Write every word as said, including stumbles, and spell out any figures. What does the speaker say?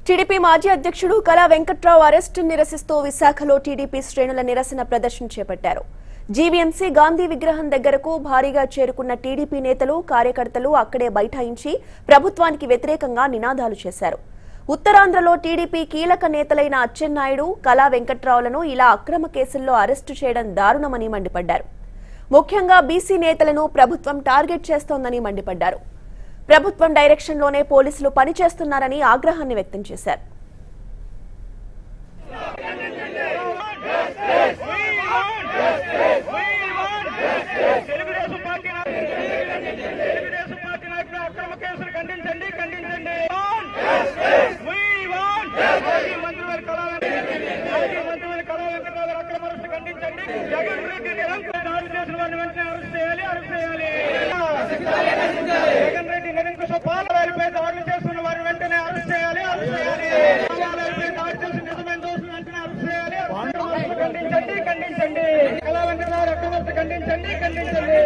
TDP మాజీ అధ్యక్షుడు కళా వెంకట్ రావు అరెస్టు నిరసిస్తూ విశాఖలో టీడీపీ శ్రేణుల నిరసన ప్రదర్శన చేపట్టారు. జీవీఎంసీ గాంధీ విగ్రహం దగ్గరకు భారీగా చేరుకున్న టీడీపీ నేతలు కార్యకర్తలు అక్కడే బైఠాయించి ప్రభుత్వానికి వ్యతిరేకంగా నినాదాలు చేశారు. ఉత్తరాంధ్రలో టీడీపీ కీలక నేతలైన అచ్చెన్నాయుడు, కళా వెంకట్రావులను ఇలా అక్రమ కేసుల్లో అరెస్టు చేయడం దారుణమని మండిపడ్డారు. ముఖ్యంగా బీసీ నేతలను ప్రభుత్వం టార్గెట్ చేస్తోందని మండిపడ్డారు. ప్రభుత్వం డైరెక్షన్లోనే పోలీసులు పనిచేస్తున్నారని ఆగ్రహాన్ని వ్యక్తం చేశారు. ఖండించండి ఖండించండి